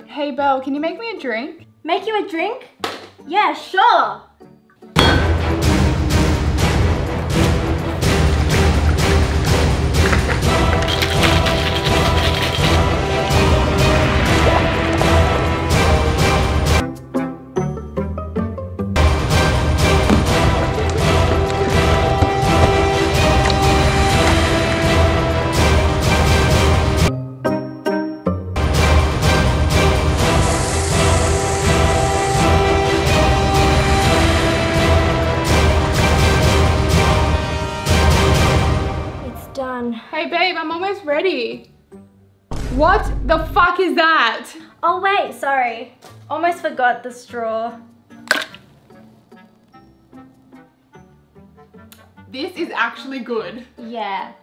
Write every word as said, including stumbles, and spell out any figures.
Hey Belle, can you make me a drink? Make you a drink? Yeah, sure. Done. Hey babe, I'm almost ready. What the fuck is that? Oh wait, sorry. Almost forgot the straw. This is actually good. Yeah.